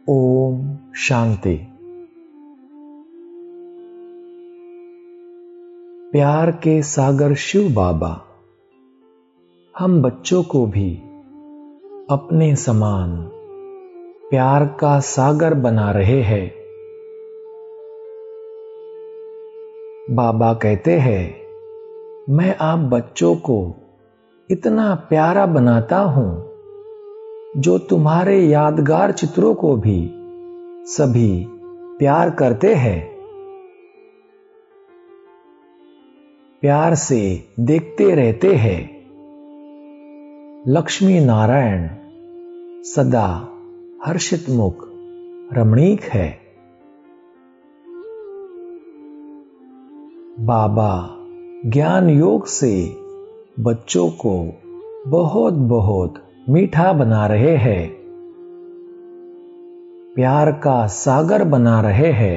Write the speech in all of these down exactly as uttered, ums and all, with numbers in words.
ओम शांति। प्यार के सागर शिव बाबा हम बच्चों को भी अपने समान प्यार का सागर बना रहे हैं। बाबा कहते हैं, मैं आप बच्चों को इतना प्यारा बनाता हूं जो तुम्हारे यादगार चित्रों को भी सभी प्यार करते हैं। प्यार से देखते रहते हैं। लक्ष्मी नारायण सदा हर्षित मुख रमणीक है। बाबा ज्ञान योग से बच्चों को बहुत बहुत मीठा बना रहे हैं, प्यार का सागर बना रहे हैं।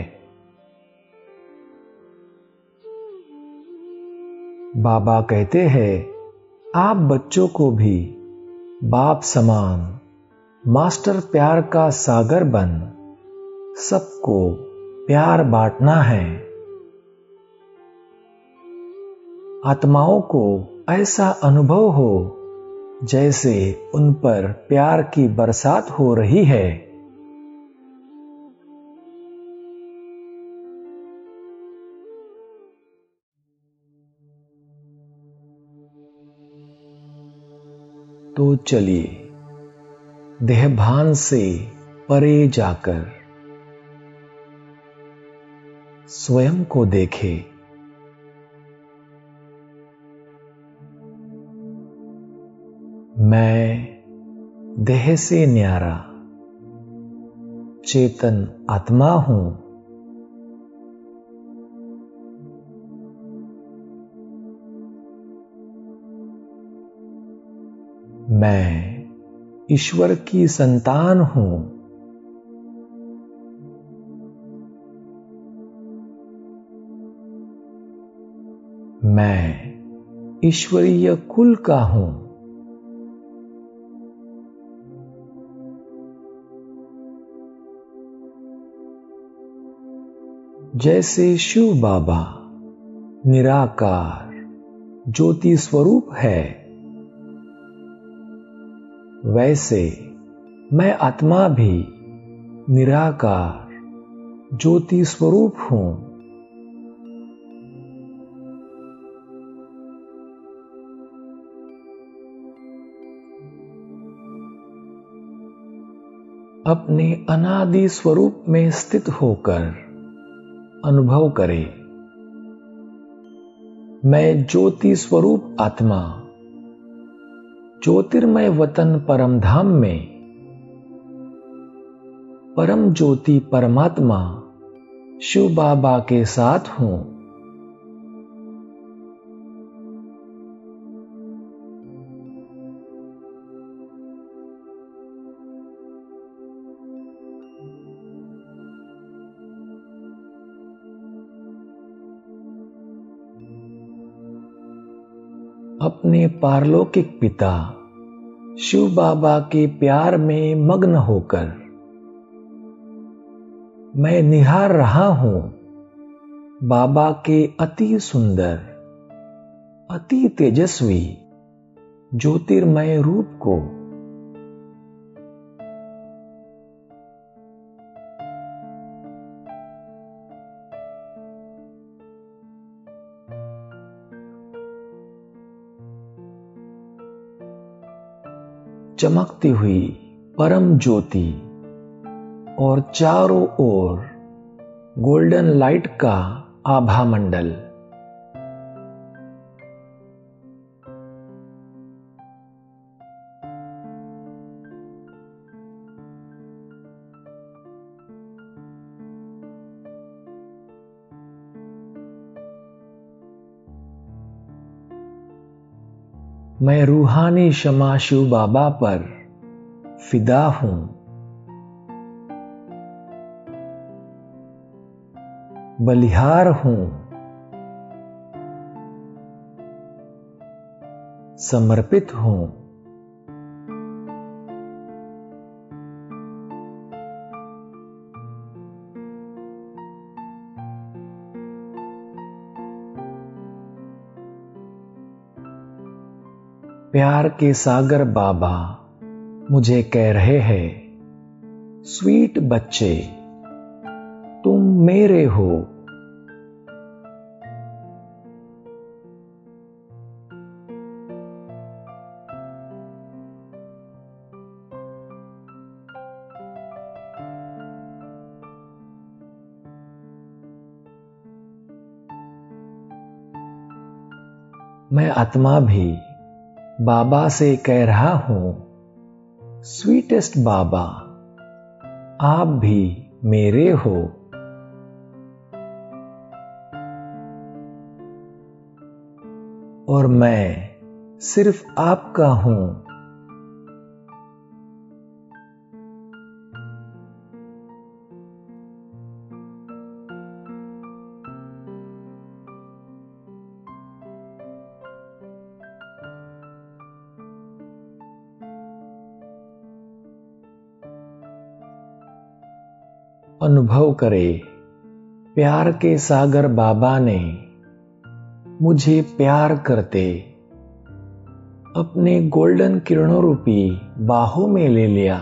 बाबा कहते हैं, आप बच्चों को भी बाप समान मास्टर प्यार का सागर बन सबको प्यार बांटना है। आत्माओं को ऐसा अनुभव हो जैसे उन पर प्यार की बरसात हो रही है। तो चलिए देहभान से परे जाकर स्वयं को देखें। मैं देह से न्यारा चेतन आत्मा हूं। मैं ईश्वर की संतान हूं। मैं ईश्वरीय कुल का हूं। जैसे शिव बाबा निराकार ज्योति स्वरूप है, वैसे मैं आत्मा भी निराकार ज्योति स्वरूप हूं। अपने अनादि स्वरूप में स्थित होकर अनुभव करें, मैं ज्योति स्वरूप आत्मा ज्योतिर्मय वतन परम धाम में परम ज्योति परमात्मा शिव बाबा के साथ हूं। अपने पारलौकिक पिता शिव बाबा के प्यार में मग्न होकर मैं निहार रहा हूं बाबा के अति सुंदर अति तेजस्वी ज्योतिर्मय रूप को। चमकती हुई परम ज्योति और चारों ओर गोल्डन लाइट का आभा मंडल। मैं रूहानी क्षमा शिव बाबा पर फिदा हूं। बलिहार हूं। समर्पित हूं। प्यार के सागर बाबा मुझे कह रहे हैं, स्वीट बच्चे तुम मेरे हो। मैं आत्मा भी बाबा से कह रहा हूं, स्वीटेस्ट बाबा आप भी मेरे हो। और मैं सिर्फ आपका हूं। अनुभव करे, प्यार के सागर बाबा ने मुझे प्यार करते अपने गोल्डन किरणों रूपी बाहों में ले लिया।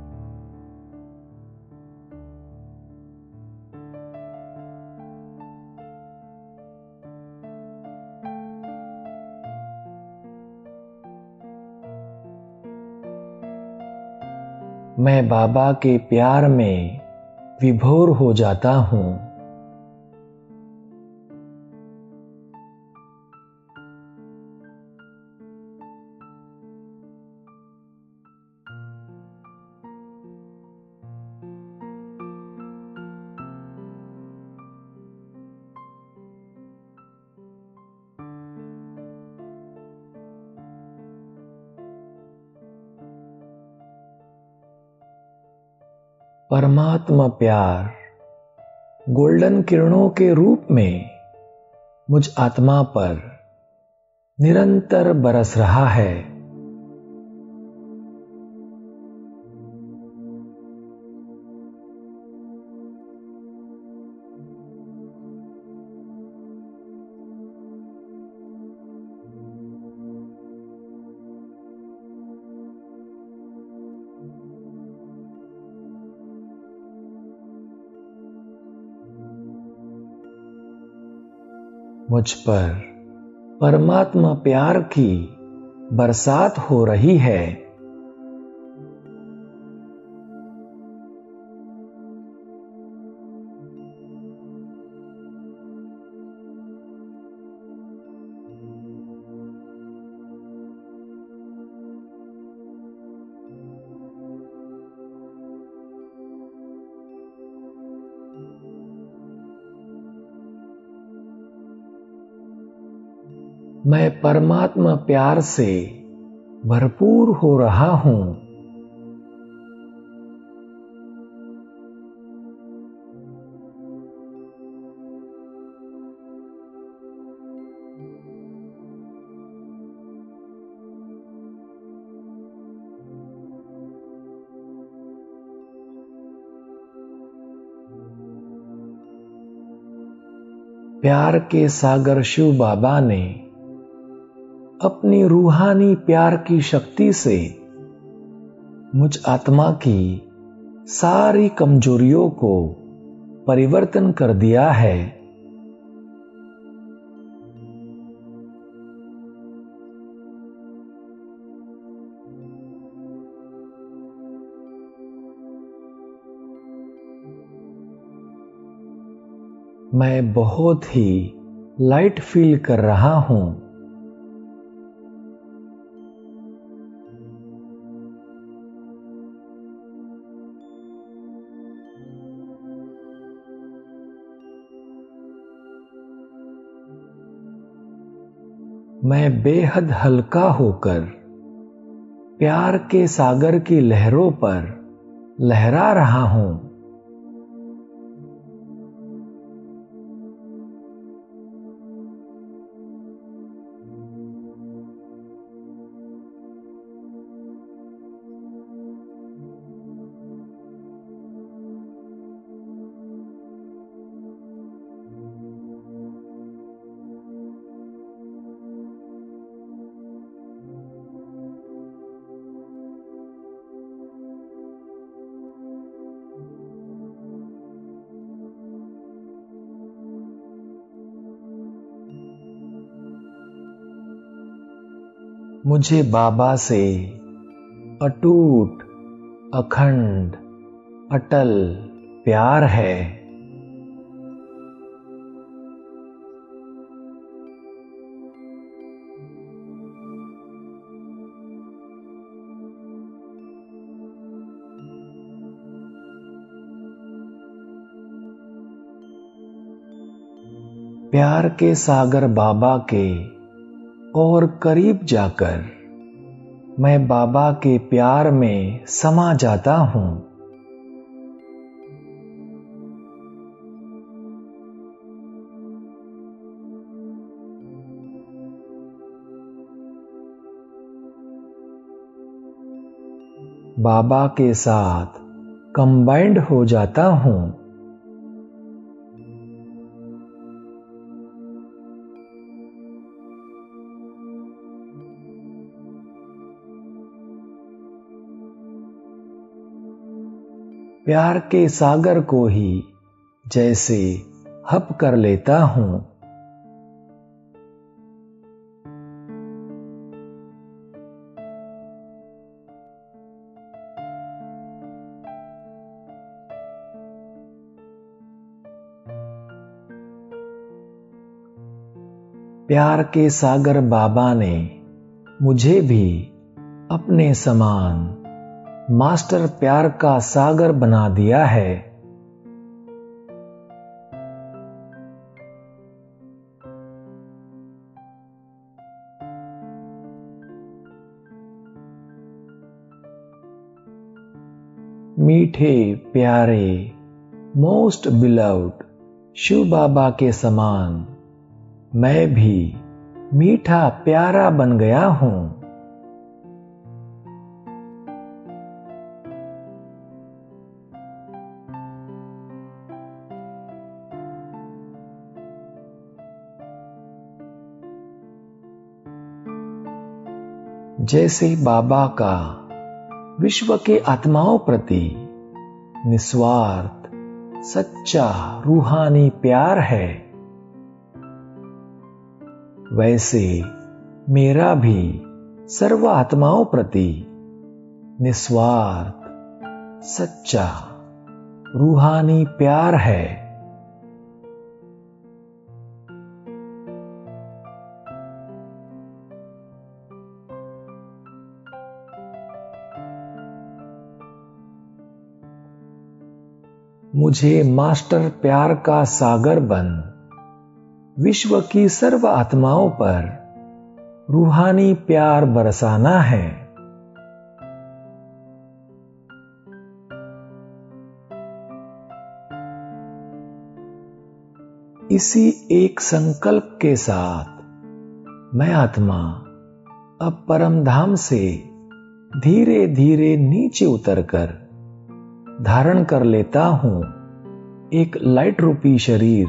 मैं बाबा के प्यार में विभोर हो जाता हूं। परमात्मा प्यार गोल्डन किरणों के रूप में मुझ आत्मा पर निरंतर बरस रहा है। मुझ पर परमात्मा प्यार की बरसात हो रही है। मैं परमात्मा प्यार से भरपूर हो रहा हूं। प्यार के सागर शिव बाबा ने अपनी रूहानी प्यार की शक्ति से मुझ आत्मा की सारी कमजोरियों को परिवर्तन कर दिया है। मैं बहुत ही लाइट फील कर रहा हूं। मैं बेहद हल्का होकर प्यार के सागर की लहरों पर लहरा रहा हूं। मुझे बाबा से अटूट, अखंड, अटल प्यार है। प्यार के सागर बाबा के और करीब जाकर मैं बाबा के प्यार में समा जाता हूं। बाबा के साथ कंबाइंड हो जाता हूं। प्यार के सागर को ही जैसे हप कर लेता हूं। प्यार के सागर बाबा ने मुझे भी अपने समान मास्टर प्यार का सागर बना दिया है। मीठे प्यारे मोस्ट बिलव्ड शिव बाबा के समान मैं भी मीठा प्यारा बन गया हूं। जैसे बाबा का विश्व के आत्माओं प्रति निस्वार्थ, सच्चा रूहानी प्यार है, वैसे मेरा भी सर्व आत्माओं प्रति निस्वार्थ, सच्चा रूहानी प्यार है। मुझे मास्टर प्यार का सागर बन विश्व की सर्व आत्माओं पर रूहानी प्यार बरसाना है। इसी एक संकल्प के साथ मैं आत्मा अब परम धाम से धीरे धीरे नीचे उतरकर धारण कर लेता हूं एक लाइट रूपी शरीर।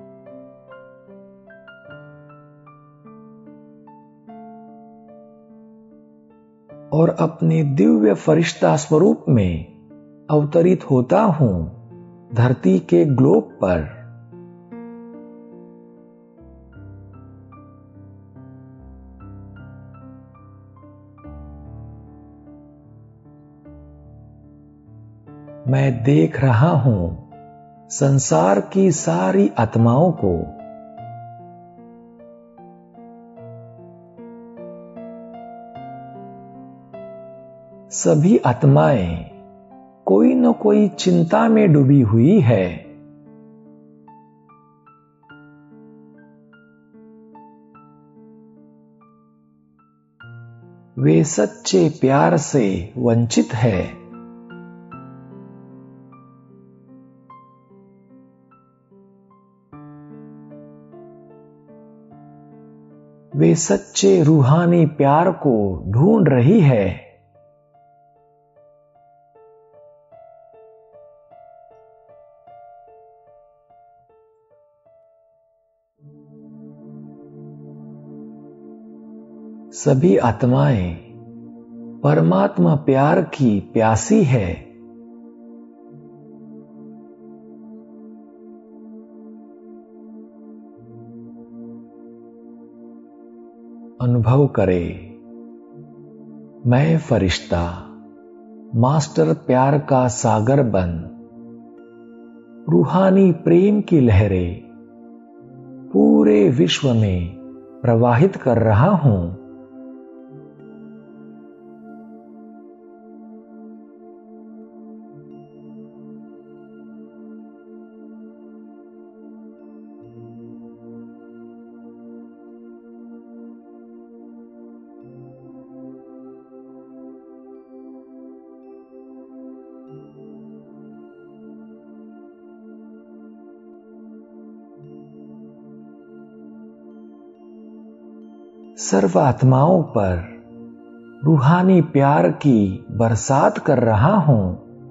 और अपने दिव्य फरिश्ता स्वरूप में अवतरित होता हूं धरती के ग्लोब पर। मैं देख रहा हूं संसार की सारी आत्माओं को। सभी आत्माएं कोई न कोई चिंता में डूबी हुई है। वे सच्चे प्यार से वंचित है। वे सच्चे रूहानी प्यार को ढूंढ रही है। सभी आत्माएं परमात्मा प्यार की प्यासी है। अनुभव करे मैं फरिश्ता मास्टर प्यार का सागर बन रूहानी प्रेम की लहरें पूरे विश्व में प्रवाहित कर रहा हूं। सर्व आत्माओं पर रूहानी प्यार की बरसात कर रहा हूं।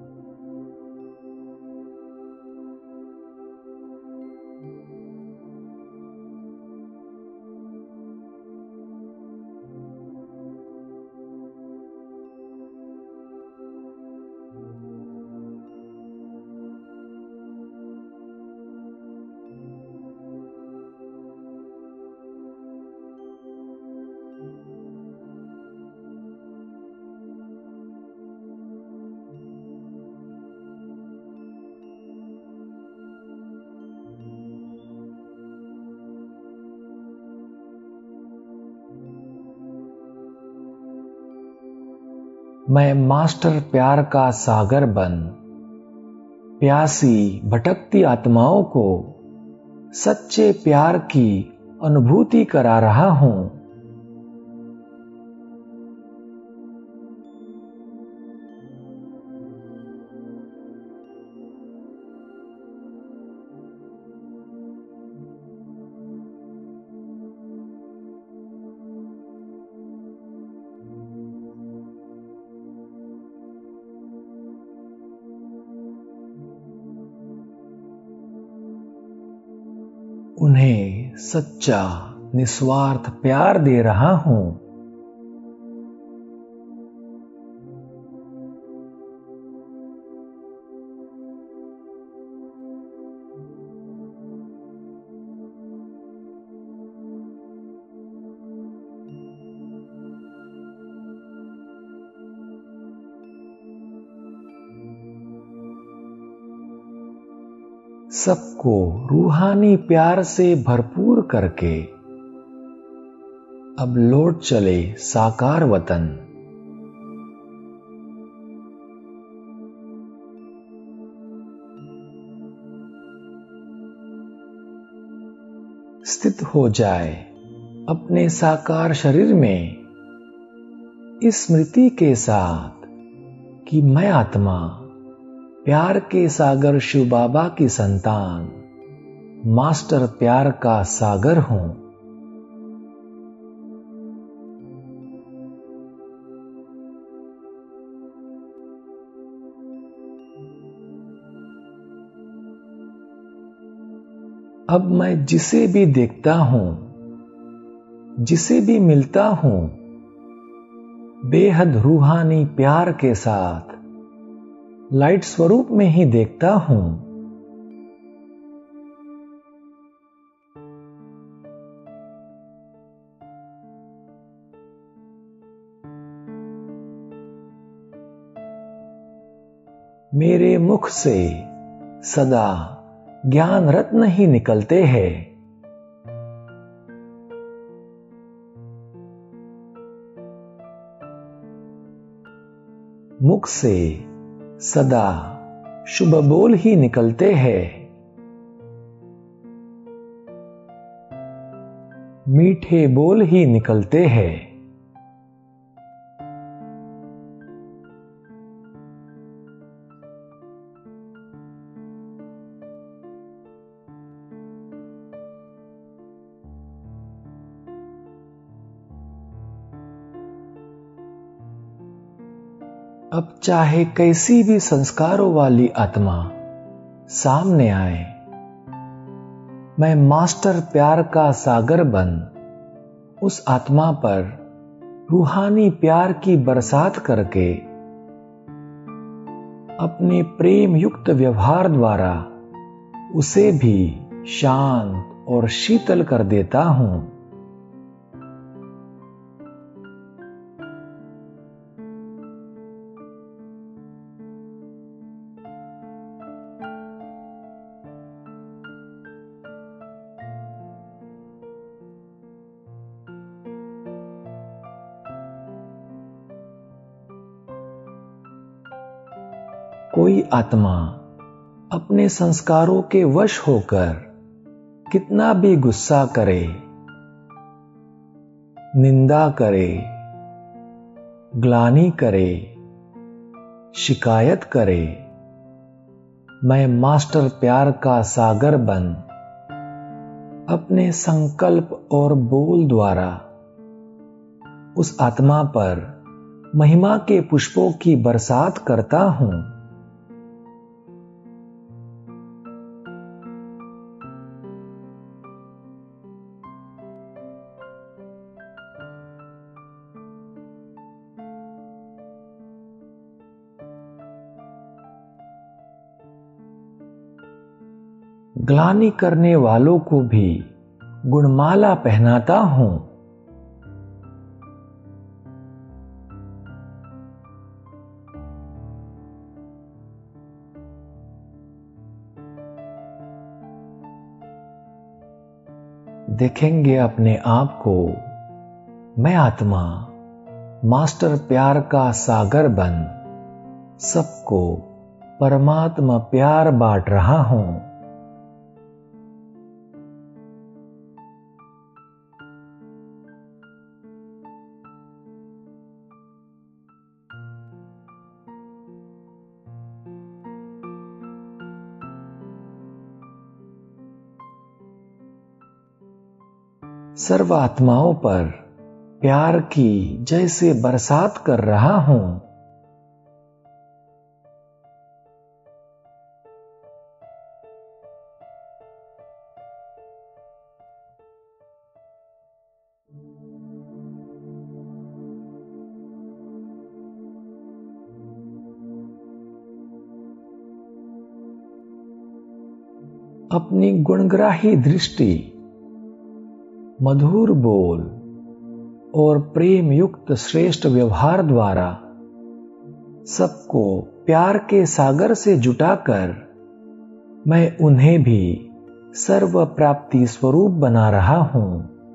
मैं मास्टर प्यार का सागर बन प्यासी भटकती आत्माओं को सच्चे प्यार की अनुभूति करा रहा हूं। उन्हें सच्चा निस्वार्थ प्यार दे रहा हूं। सबको रूहानी प्यार से भरपूर करके अब लौट चले साकार वतन। स्थित हो जाए अपने साकार शरीर में इस स्मृति के साथ कि मैं आत्मा प्यार के सागर शिव बाबा की संतान मास्टर प्यार का सागर हूं। अब मैं जिसे भी देखता हूं, जिसे भी मिलता हूं, बेहद रूहानी प्यार के साथ लाइट स्वरूप में ही देखता हूं। मेरे मुख से सदा ज्ञान रत्न ही निकलते हैं। मुख से सदा शुभ बोल ही निकलते हैं। मीठे बोल ही निकलते हैं। अब चाहे कैसी भी संस्कारों वाली आत्मा सामने आए, मैं मास्टर प्यार का सागर बन उस आत्मा पर रूहानी प्यार की बरसात करके अपने प्रेम युक्त व्यवहार द्वारा उसे भी शांत और शीतल कर देता हूं। कोई आत्मा अपने संस्कारों के वश होकर कितना भी गुस्सा करे, निंदा करे, ग्लानि करे, शिकायत करे, मैं मास्टर प्यार का सागर बन अपने संकल्प और बोल द्वारा उस आत्मा पर महिमा के पुष्पों की बरसात करता हूं। ग्लानि करने वालों को भी गुणमाला पहनाता हूं। देखेंगे अपने आप को, मैं आत्मा मास्टर प्यार का सागर बन सबको परमात्मा प्यार बांट रहा हूं। सर्व आत्माओं पर प्यार की जैसे बरसात कर रहा हूं। अपनी गुणग्राही दृष्टि, मधुर बोल और प्रेम युक्त श्रेष्ठ व्यवहार द्वारा सबको प्यार के सागर से जुटाकर मैं उन्हें भी सर्व प्राप्ति स्वरूप बना रहा हूं।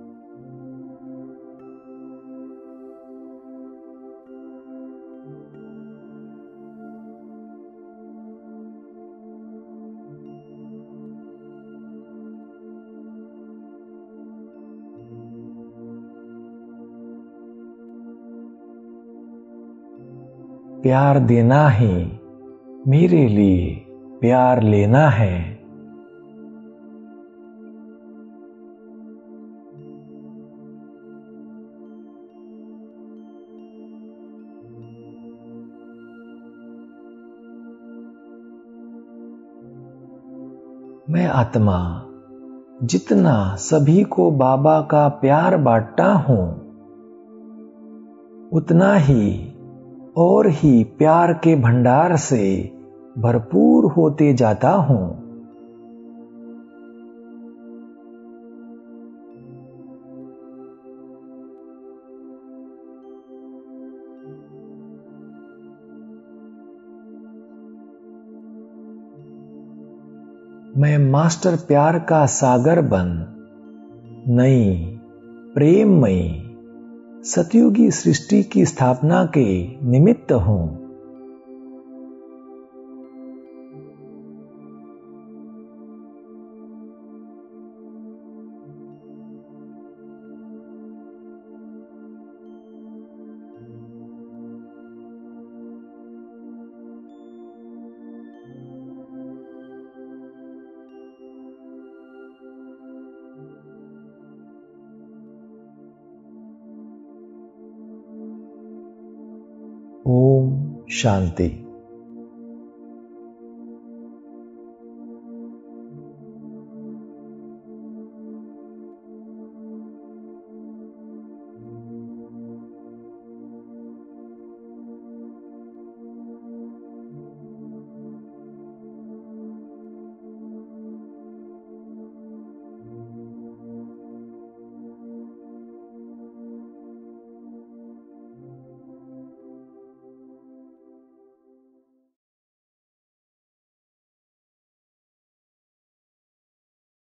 प्यार देना ही मेरे लिए प्यार लेना है। मैं आत्मा जितना सभी को बाबा का प्यार बांटता हूं, उतना ही और ही प्यार के भंडार से भरपूर होते जाता हूं। मैं मास्टर प्यार का सागर बन नई प्रेममयी सतयुगी सृष्टि की स्थापना के निमित्त हूं। ओम शांति।